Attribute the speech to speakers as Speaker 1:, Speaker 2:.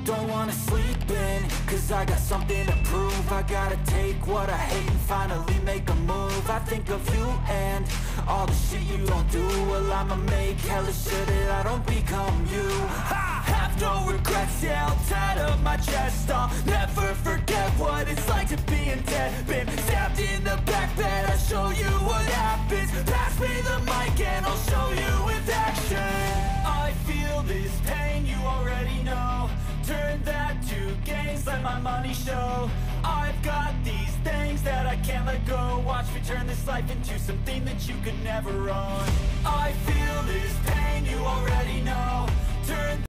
Speaker 1: don't wanna sleep in, cause I got something to prove. I gotta take what I hate and finally make a move. I think of you and all the shit you don't do. Well, I'ma make hella sure that I don't become you. I have no regrets, yeah, I'll tie up my chest. I'll never forget what it's like to be in debt. Been stabbed in the back bed, I'll show you what happens. Pass me the mic and I'll show you with action. I feel this pain, you already know. Turn that to gains, let my money show. I've got these things that I can't let go. Watch me turn this life into something that you could never own. I feel this pain, you already know. Turn